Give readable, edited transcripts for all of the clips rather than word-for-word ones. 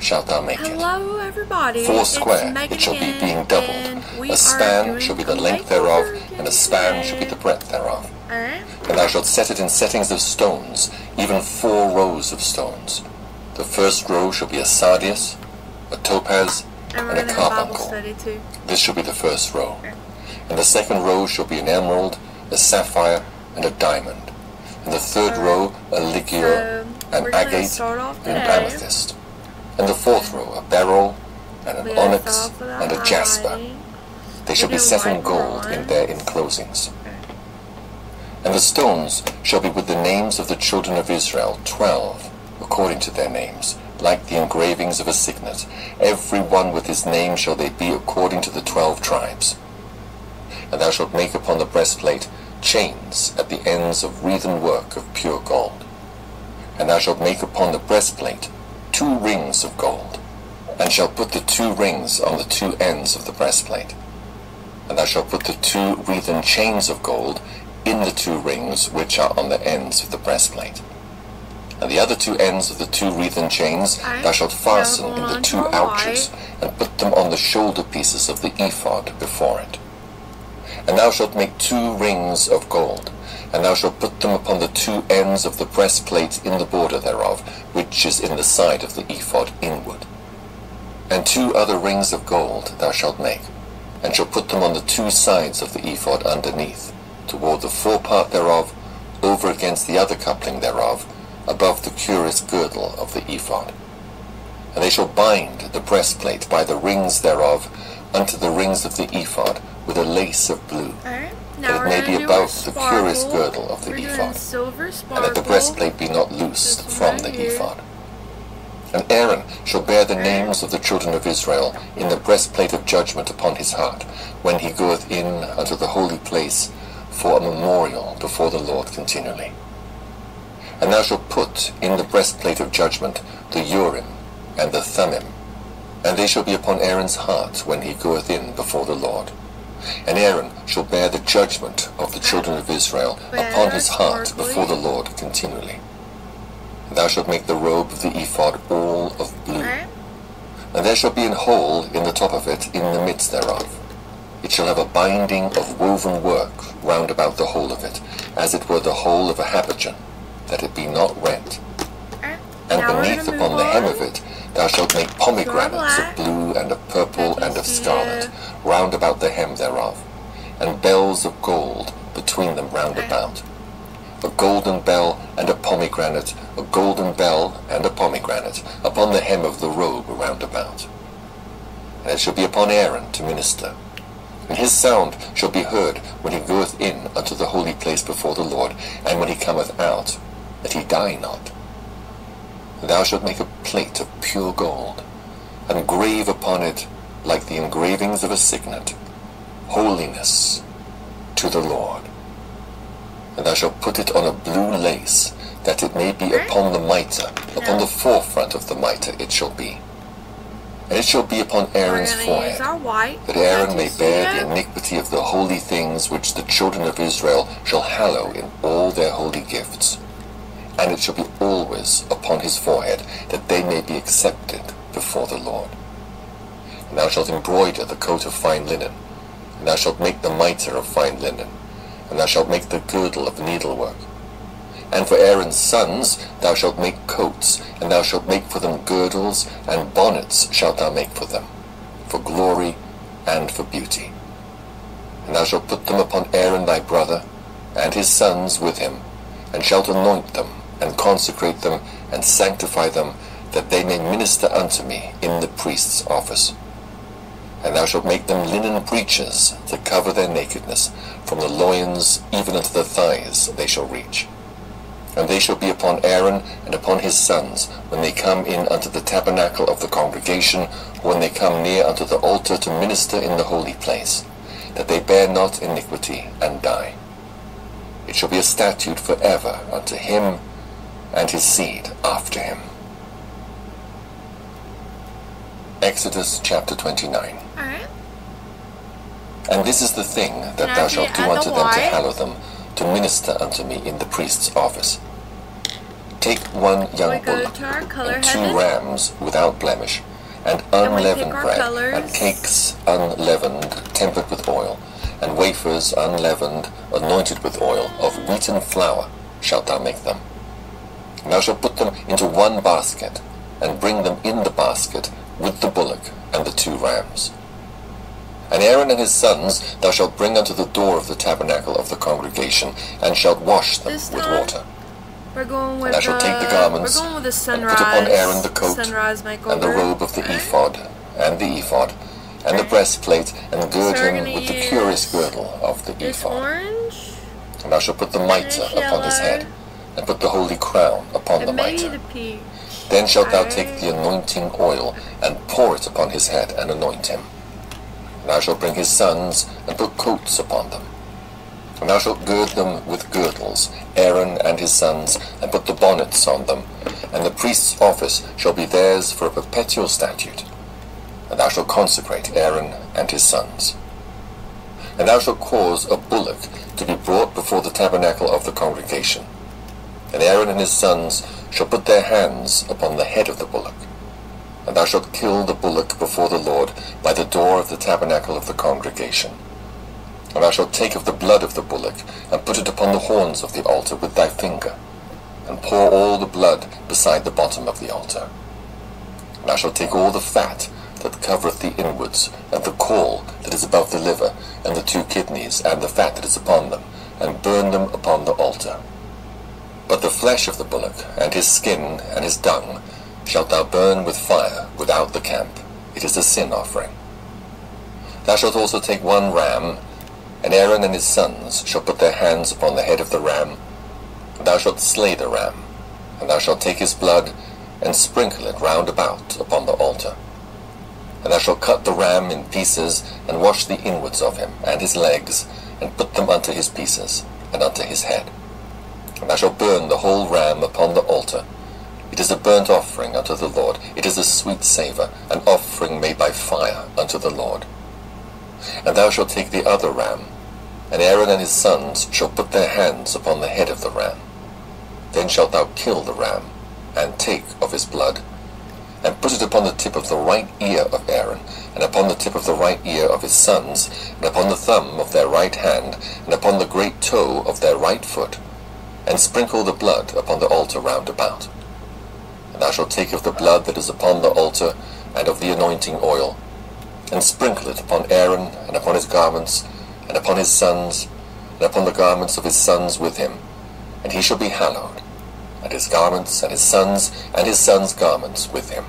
shalt thou make it. Hello, everybody. 4 square it shall be, being doubled. A span shall be the length thereof, and a span shall be the breadth thereof. Alright. And thou shalt set it in settings of stones, even 4 rows of stones. The first row shall be a sardius, a topaz, and a carbuncle. This shall be the first row. And the second row shall be an emerald, a sapphire, and a diamond. And the third row a ligure, an agate, and an amethyst. And the fourth row a beryl, and an onyx, and a jasper. They shall be set in gold in their enclosings. And the stones shall be with the names of the children of Israel, 12, according to their names, like the engravings of a signet. Every one with his name shall they be according to the 12 tribes. And thou shalt make upon the breastplate chains at the ends of wreathen work of pure gold. And thou shalt make upon the breastplate 2 rings of gold, and shalt put the 2 rings on the 2 ends of the breastplate. And thou shalt put the 2 wreathen chains of gold in the 2 rings which are on the ends of the breastplate. And the other 2 ends of the 2 wreathen chains thou shalt fasten in the 2 ouches, and put them on the shoulder pieces of the ephod before it. And thou shalt make 2 rings of gold, and thou shalt put them upon the 2 ends of the breastplate in the border thereof, which is in the side of the ephod inward. And 2 other rings of gold thou shalt make, and shalt put them on the 2 sides of the ephod underneath, toward the forepart thereof, over against the other coupling thereof, above the cuirass girdle of the ephod. And they shall bind the breastplate by the rings thereof unto the rings of the ephod with a lace of blue, that it may be above the cuirass girdle of the ephod, and that the breastplate be not loosed from the ephod. And Aaron shall bear the names of the children of Israel in the breastplate of judgment upon his heart, when he goeth in unto the holy place for a memorial before the Lord continually. And thou shalt put in the breastplate of judgment the Urim and the Thummim, and they shall be upon Aaron's heart when he goeth in before the Lord. And Aaron shall bear the judgment of the children of Israel upon his heart before the Lord continually. And thou shalt make the robe of the ephod all of blue. And there shall be an hole in the top of it in the midst thereof. It shall have a binding of woven work round about the whole of it, as it were the hole of a habergeon, that it be not rent. And beneath upon the hem of it thou shalt make pomegranates of blue and of purple and of scarlet round about the hem thereof, and bells of gold between them round about. A golden bell and a pomegranate, a golden bell and a pomegranate, upon the hem of the robe round about. And it shall be upon Aaron to minister. And his sound shall be heard when he goeth in unto the holy place before the Lord, and when he cometh out, that he die not. And thou shalt make a plate of pure gold, and grave upon it, like the engravings of a signet, holiness to the Lord. And thou shalt put it on a blue lace, that it may be upon the mitre, upon the forefront of the mitre it shall be. And it shall be upon Aaron's forehead, that Aaron may bear the iniquity of the holy things which the children of Israel shall hallow in all their holy gifts. And it shall be always upon his forehead, that they may be accepted before the Lord. And thou shalt embroider the coat of fine linen, and thou shalt make the mitre of fine linen, and thou shalt make the girdle of needlework. And for Aaron's sons thou shalt make coats, and thou shalt make for them girdles, and bonnets shalt thou make for them, for glory and for beauty. And thou shalt put them upon Aaron thy brother, and his sons with him, and shalt anoint them, and consecrate them, and sanctify them, that they may minister unto me in the priest's office. And thou shalt make them linen breeches to cover their nakedness, from the loins even unto the thighs they shall reach. And they shall be upon Aaron and upon his sons, when they come in unto the tabernacle of the congregation, when they come near unto the altar to minister in the holy place, that they bear not iniquity and die. It shall be a statute forever unto him and his seed after him. Exodus chapter 29. Alright. And this is the thing that thou shalt do unto them to hallow them, to minister unto me in the priest's office. Take one young bullock and 2 rams without blemish, and unleavened bread, and cakes unleavened, tempered with oil, and wafers unleavened, anointed with oil, of wheaten flour shalt thou make them. And thou shalt put them into one basket, and bring them in the basket with the bullock and the 2 rams. And Aaron and his sons thou shalt bring unto the door of the tabernacle of the congregation, and shalt wash them with water. We're going with and thou shalt take the garments, and put upon Aaron the coat, and the robe of the ephod, and the ephod, and the breastplate, and gird him with the curious girdle of the ephod. And thou shalt put the mitre upon his head, and put the holy crown upon the mitre. Then shalt thou take the anointing oil, and pour it upon his head, and anoint him. And thou shalt bring his sons, and put coats upon them. And thou shalt gird them with girdles, Aaron and his sons, and put the bonnets on them. And the priest's office shall be theirs for a perpetual statute. And thou shalt consecrate Aaron and his sons. And thou shalt cause a bullock to be brought before the tabernacle of the congregation. And Aaron and his sons shall put their hands upon the head of the bullock. And thou shalt kill the bullock before the Lord by the door of the tabernacle of the congregation. And thou shalt take of the blood of the bullock, and put it upon the horns of the altar with thy finger, and pour all the blood beside the bottom of the altar. And thou shalt take all the fat that covereth the inwards, and the caul that is above the liver, and the 2 kidneys, and the fat that is upon them, and burn them upon the altar. But the flesh of the bullock, and his skin, and his dung, shalt thou burn with fire without the camp. It is a sin offering. Thou shalt also take 1 ram, and Aaron and his sons shall put their hands upon the head of the ram. And thou shalt slay the ram, and thou shalt take his blood, and sprinkle it round about upon the altar. And thou shalt cut the ram in pieces, and wash the inwards of him, and his legs, and put them unto his pieces, and unto his head. And thou shalt burn the whole ram upon the altar. It is a burnt offering unto the Lord. It is a sweet savour, an offering made by fire unto the Lord. And thou shalt take the other ram, and Aaron and his sons shall put their hands upon the head of the ram. Then shalt thou kill the ram, and take of his blood, and put it upon the tip of the right ear of Aaron, and upon the tip of the right ear of his sons, and upon the thumb of their right hand, and upon the great toe of their right foot, and sprinkle the blood upon the altar round about. And thou shalt take of the blood that is upon the altar, and of the anointing oil, and sprinkle it upon Aaron, and upon his garments, and upon his sons, and upon the garments of his sons with him, and he shall be hallowed, and his garments, and his sons' garments with him.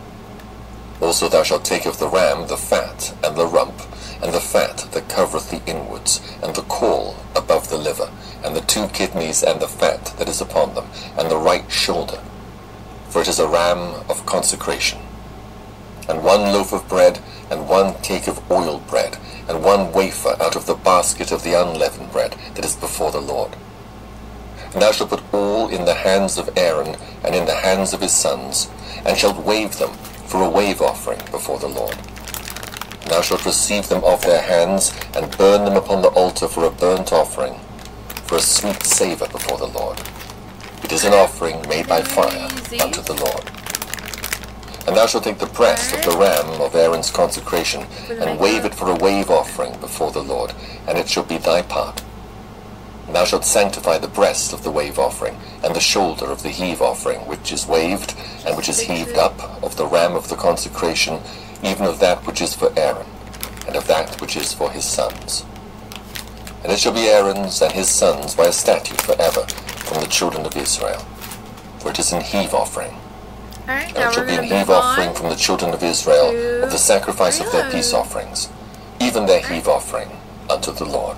Also thou shalt take of the ram the fat, and the rump, and the fat that covereth the inwards, and the caul above the liver, and the 2 kidneys, and the fat that is upon them, and the right shoulder. For it is a ram of consecration. And 1 loaf of bread, and 1 cake of oiled bread, and 1 wafer out of the basket of the unleavened bread that is before the Lord. And thou shalt put all in the hands of Aaron, and in the hands of his sons, and shalt wave them for a wave offering before the Lord. And thou shalt receive them off their hands, and burn them upon the altar for a burnt offering, for a sweet savour before the Lord. It is an offering made by fire unto the Lord. And thou shalt take the breast of the ram of Aaron's consecration, and wave it for a wave offering before the Lord, and it shall be thy part. And thou shalt sanctify the breast of the wave offering, and the shoulder of the heave offering, which is waved, and which is heaved up, of the ram of the consecration, even of that which is for Aaron, and of that which is for his sons. And it shall be Aaron's and his sons by a statute forever from the children of Israel, for it is an heave offering. Alright, and it shall be an heave offering from the children of Israel of the sacrifice of their peace offerings, even their heave offering unto the Lord.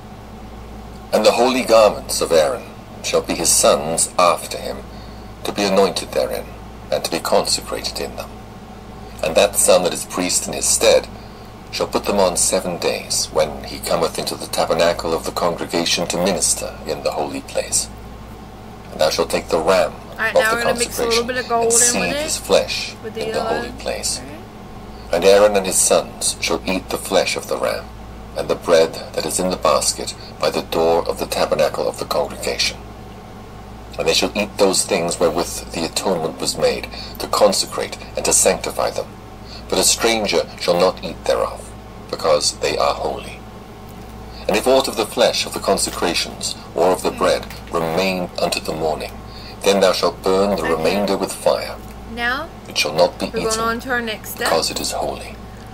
And the holy garments of Aaron shall be his sons after him, to be anointed therein, and to be consecrated in them. And that son that is priest in his stead shall put them on 7 days, when he cometh into the tabernacle of the congregation to minister in the holy place. And thou shalt take the ram of the consecration, and seethe his flesh in the holy place. And Aaron and his sons shall eat the flesh of the ram, and the bread that is in the basket by the door of the tabernacle of the congregation. And they shall eat those things wherewith the atonement was made, to consecrate and to sanctify them. But a stranger shall not eat thereof, because they are holy. And if aught of the flesh of the consecrations, or of the bread, remain unto the morning, then thou shalt burn the remainder with fire. Now, it shall not be we're eaten, going on to our next step. because it is holy.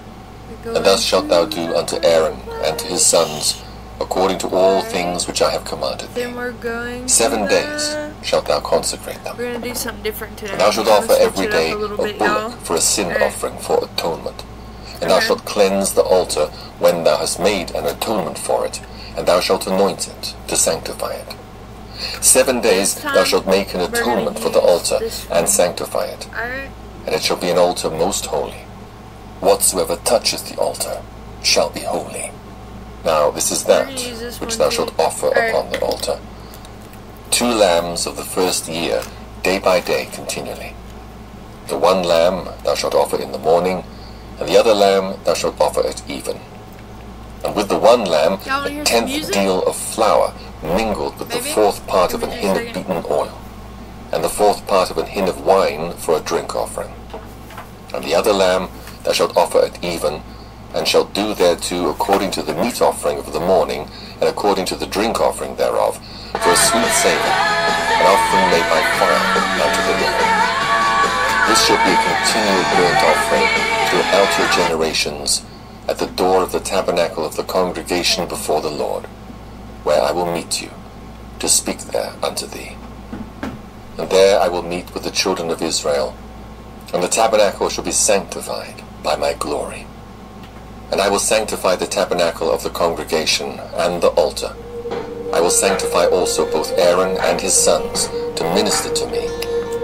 And thus shalt thou do unto Aaron and to his sons, according to all things which I have commanded thee. Then we're going 7 days shalt thou consecrate them. We're going to do something different today. And thou shalt offer every day a bit, bullock for a sin offering for atonement. And thou shalt cleanse the altar when thou hast made an atonement for it, and thou shalt anoint it to sanctify it. 7 days thou shalt make an atonement for the altar and sanctify it. And it shall be an altar most holy. Whatsoever toucheth the altar shall be holy. Now this is that which thou shalt offer upon the altar. 2 lambs of the first year, day by day continually. The one lamb thou shalt offer in the morning, and the other lamb thou shalt offer at even. And with the one lamb, a 10th deal of flour mingled with the 4th part of an hin of beaten oil, and the 4th part of an hin of wine for a drink offering. And the other lamb thou shalt offer at even, and shalt do thereto according to the meat offering of the morning, and according to the drink offering thereof, for a sweet savour, an offering made by fire unto the Lord. This shall be a continual burnt offering throughout your generations, at the door of the tabernacle of the congregation before the Lord, where I will meet you, to speak there unto thee. And there I will meet with the children of Israel, and the tabernacle shall be sanctified by my glory. And I will sanctify the tabernacle of the congregation and the altar. I will sanctify also both Aaron and his sons to minister to me.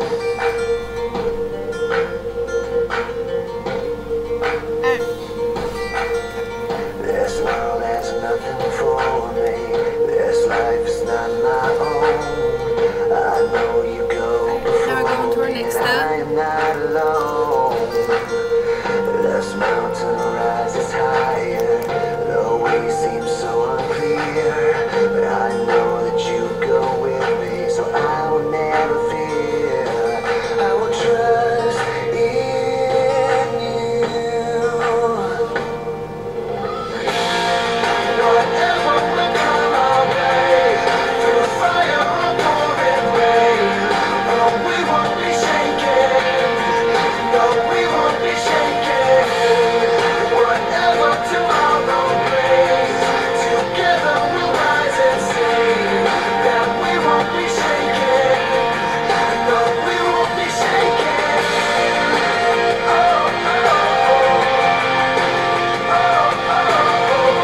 This world has nothing for me. This life is not my own. I know you go before me. I am not alone. This mountain rises higher. The way seems so unclear, but I know that you go with me, so I will never fear. I will trust in you. Whatever will come our way, through fire or pouring rain, oh, we won't be shaken. No, we won't be shaken. Whatever tomorrow brings, together we'll rise and sing that we won't be shaken. No, we won't be shaken. Oh, oh, oh, oh, oh,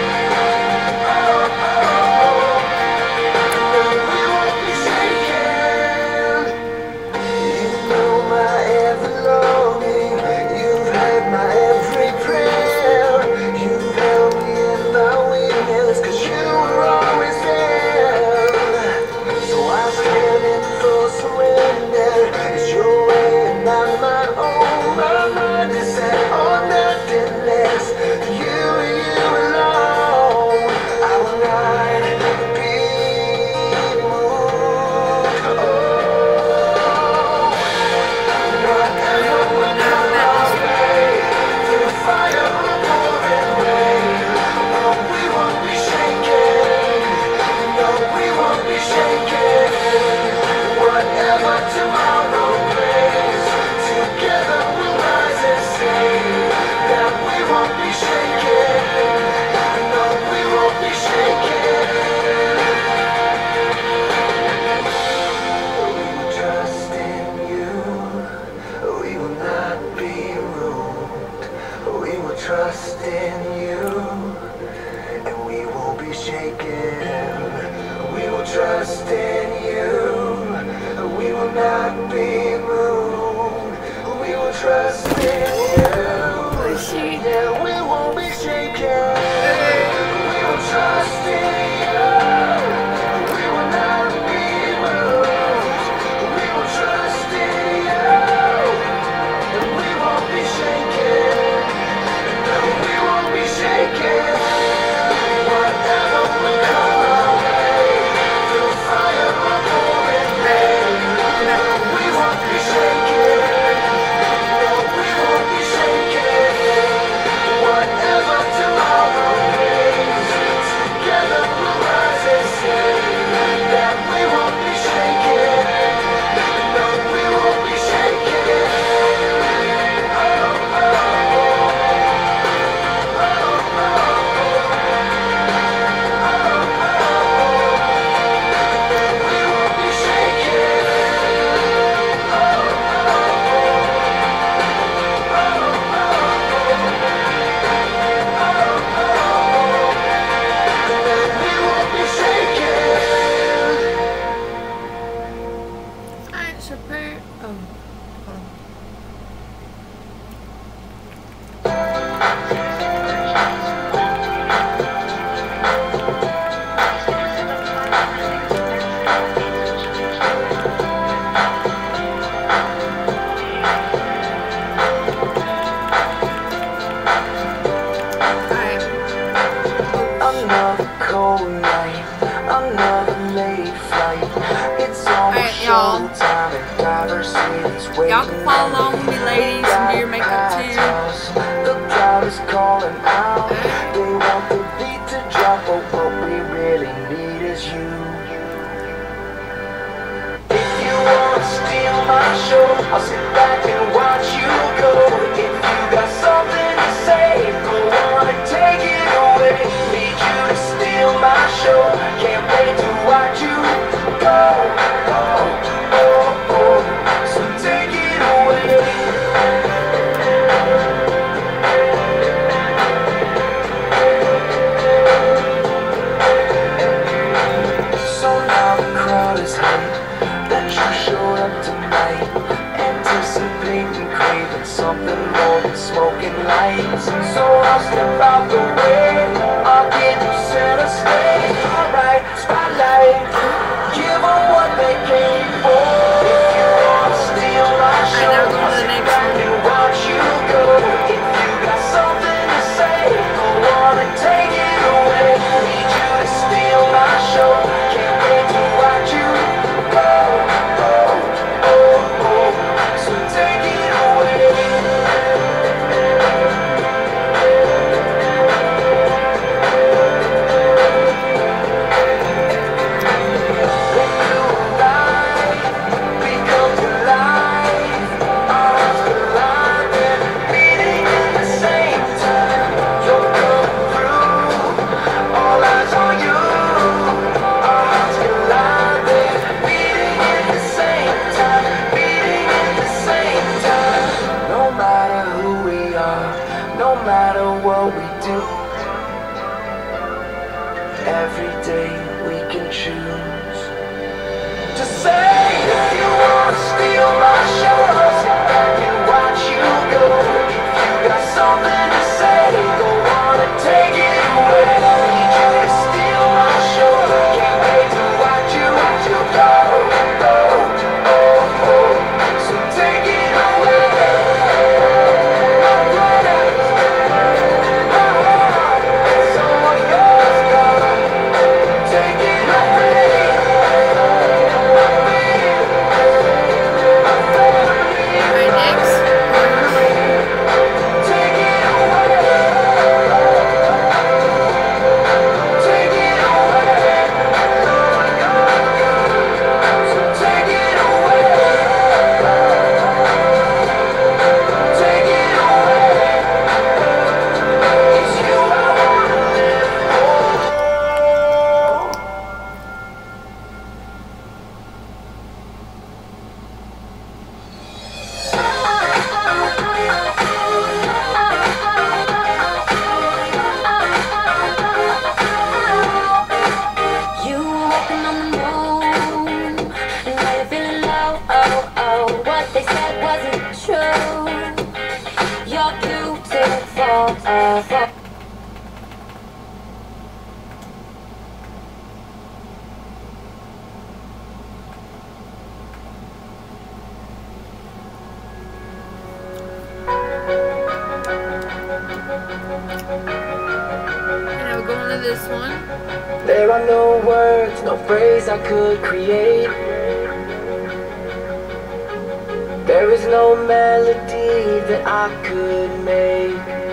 no, we won't be shaken. You know my every longing, you've heard my every prayer. You've held me in my weakness, 'cause you were always there. So I stand in full surrender. It's your way and not my own. My mind is set on nothing less than you and you alone. I will not be moved. Oh, whatever will come our way, through fire or pouring rain, oh, we won't be shaken. No, we won't be shaken. Whatever tomorrow brings, together we'll rise and sing that we won't be shaken. No, we won't be shaken. We will trust in you. We will not be moved. We will trust in you, and we won't be shaken. We will trust in you. We will not be moved. We will trust in you. Yeah, we won't be shaken. We will trust in you. We will not be moved. We will trust in you. And we won't be shaken. No, we won't be shaken. Whatever will come our way, through fire or pouring lights. So I'll step out the way, I'll get you center stage. Alright, spotlight, give them what they came for. If you wanna steal my show, I'll sit back and watch you go. If you got something to say, go on and take it away. Need you to steal my show, can't wait to watch you go. So take it away. Every day we can choose to say, if you want to steal my show, I'll sit back and watch you go. If you got something to say, go on and take it away. Need you to steal my show, can't wait to watch you go. So take it away. It's all yours, girl. Take it away. Alright, next. Take it away. Take it away. So take it away. Take it away. It's you I wanna live for. You were walking on the moon, and now you're feeling low. Oh, oh, what they said wasn't true. You're beautiful. And now we're going to this one. There are no words, no phrase I could create. There is no melody that I could make.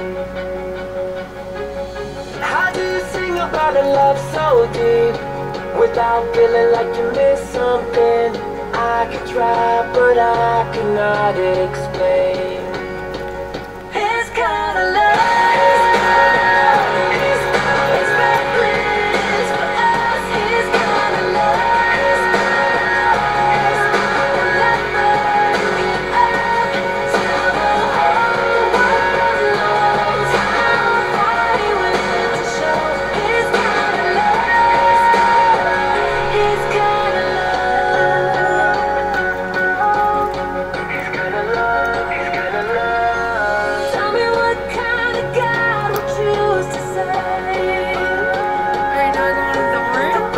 How do you sing about a love so deep without feeling like you missed something? I could try, but I cannot explain. It's kind of love. It's reckless for us. It's kind of love. Alright, now we're going to the orange.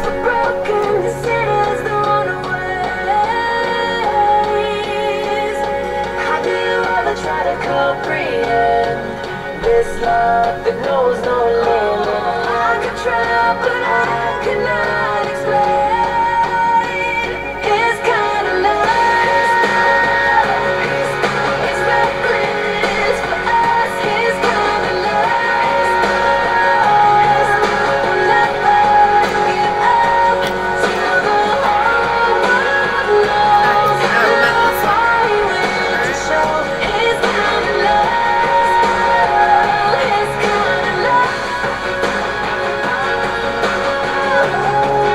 Try to comprehend this love that knows no limit. I could try, but I cannot explain. It's kind of love. It's reckless for us. It's kind of love. We'll never give up till the whole world knows. Why we went to show. It's kind of love. It's kind of love.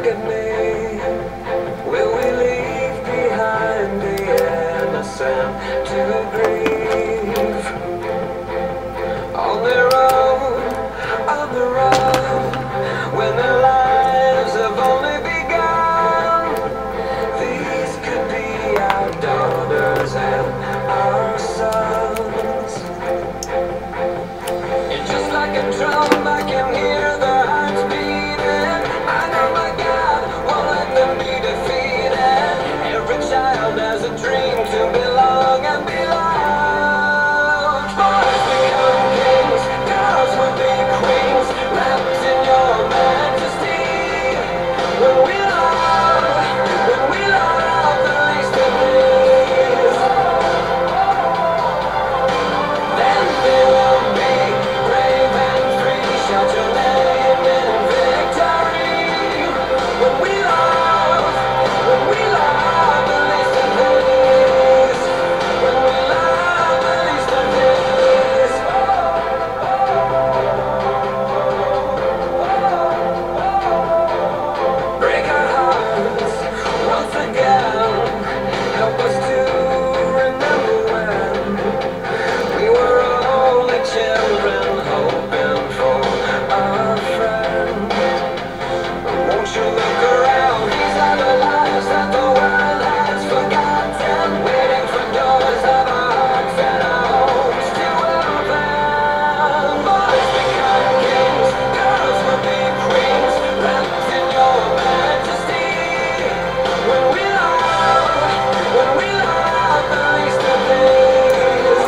at me. Will we leave behind the innocent to grieve? On their own, when their lives have only begun. These could be our daughters and our sons. It's just like a drum, I can hear their hearts beating. I know my God won't let them be defeated. Every child has a dream to belong and be loved. Boys become kings, girls will be queens, wrapped in your majesty. When we love the least of these, then they will be brave and free. Shout your name in victory. When we love the least of these, when we love the least of these. Break our hearts once again. Help us to remember when we were only children hoping for a friend. Won't you look around? These are the lives that the world has forgotten, waiting for doors of our hearts and our homes to open. Boys become kings, girls will be queens, wrapped in your majesty. When we love the least of these,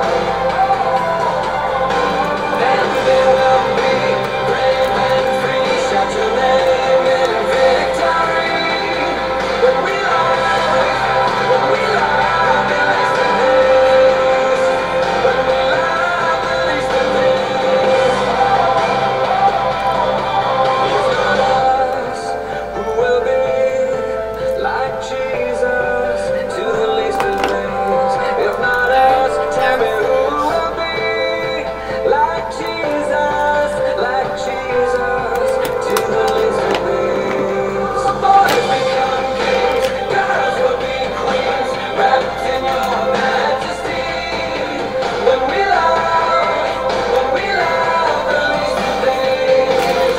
then they will be brave and free. Shout your name in victory. When we love the least of these, when we love the least of these. If not us, who will be like Jesus to the least of these? If not us, tell me who will be like Jesus to the least of these. Boys become kings, girls will be queens, wrapped in your majesty. When we love the least of these,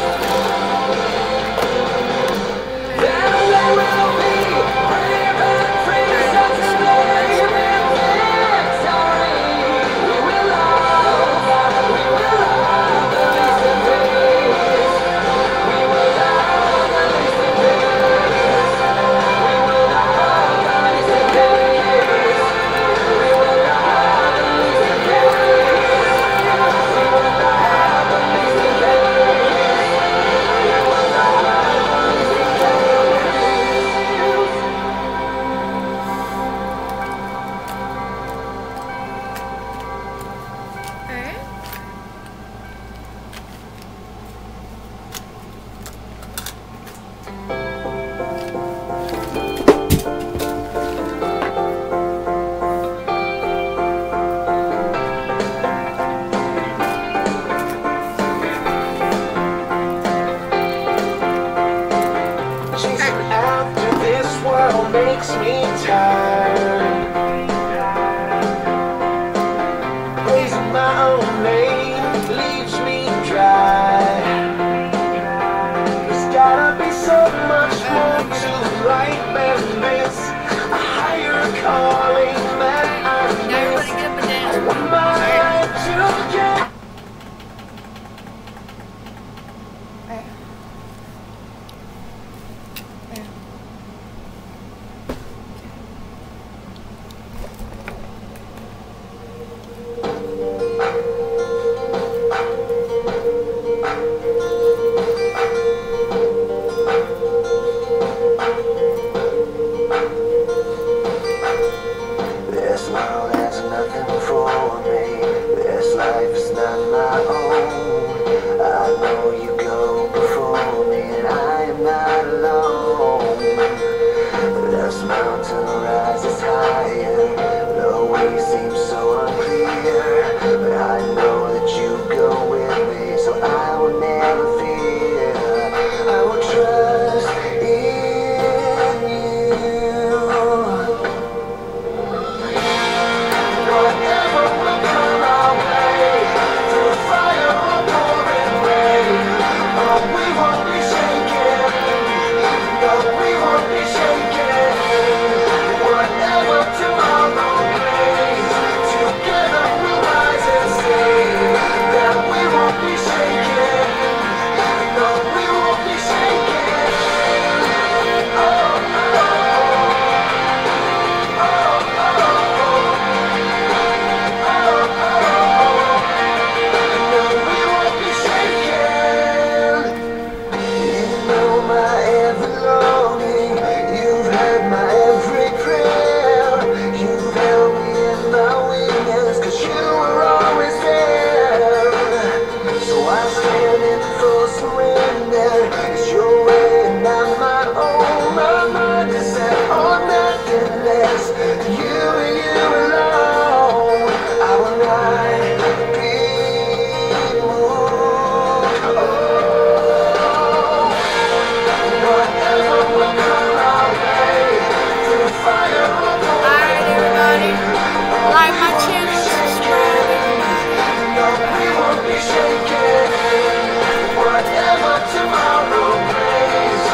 then they will be brave and free. Such a name in victory. We will love the least of these. We will love the least of these. We will love the least of these. We will love the least of these. We will love the least of these. We will love the least of Alright. Chasing after this world makes me tired. Praising my own name leaves me dry. There's gotta be so much more to life than this. A higher calling that I Now miss. everybody get up and dance. What am I to get? Alright. This world has nothing for me. This life is not my own. I know you go before me, and I am not alone. This mountain rises higher.